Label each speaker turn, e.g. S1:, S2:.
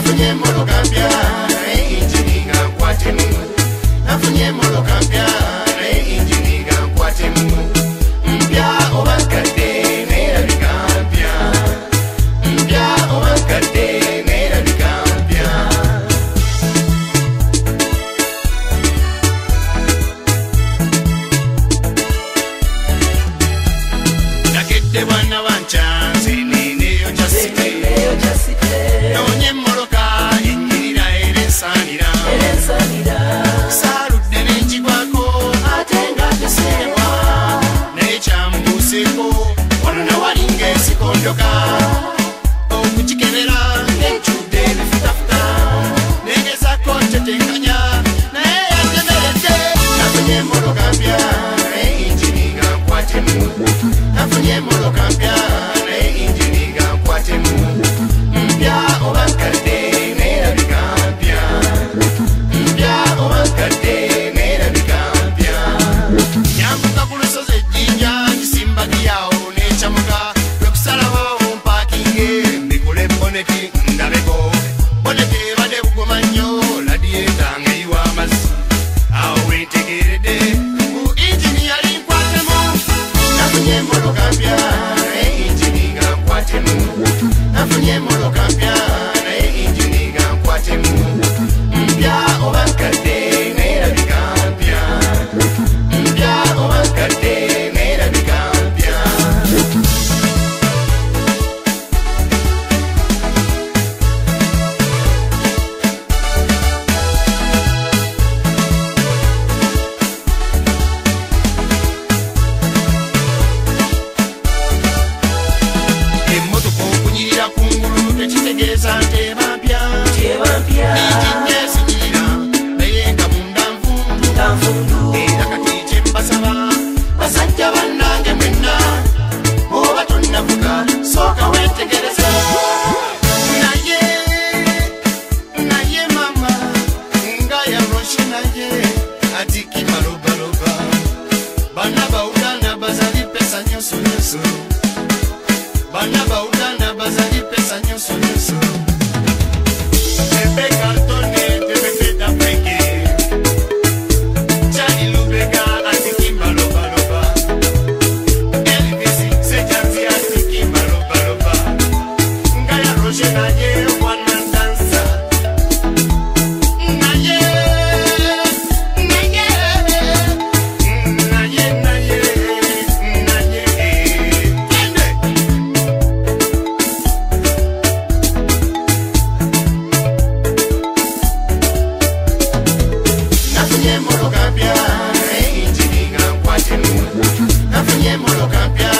S1: nafunye motoka mpya injini nga Ekwatemu nafunye motoka mpya injini nga Ekwatemu mpya oba nkadde nerabika mpya mpya oba nkadde nerabika mpya nakedde bwana wanchanze neneyo jasite nonye moloka enyirira erensanira saludde nenjigwako ate nga teserebwa naye kyambuseko wano nawalinga ensikondoka okukikebera ngenkyudde ebifutafuta negezako ntetenkanya naye yantemeredde nafunye moloka mpya injini nga Ekwatemu nafunye moloka mpya injini nga Ekwatemu mpya oba nkadde nerabika mpya mpya oba nkadde nerabika mpya nyambuka ku lusozi ejjinja ngisimbagiyawo nekyamuka lwekusalawo mpakinge mbikule boneti ndabeko boneti ebadde bugoma nnyo ladiyeta ngayiwa amazzi awo wentegeredde ku injini yali Ekwatemu nafunye moloka mpya injini nga Ekwatemu nafunye moloka mpya injini nga Ekwatemu mpya oba nkadde nerabika mpya mpya oba nkadde nerabika mpya emmotoka okunyirira kungulu tekitegeeza nteba mpya injini esinyirira naye nga munda nvundu era kati kyembasaba basajja bannange mwenna oba tonnavuga sooka weetegereze naye mama nga yaroshe naye ati kibalobaloba bana bauganda bazali pesa nyonso bana bauganda bazali pesa nyonso epe kartone tebefeta freke chani lubega atiki malobaloba elvisi sejanzi atiki malobaloba ngaya roje naye wana dansa naye tende nafunye moloka mpya injini nga Ekwatemu nafunye moloka mpya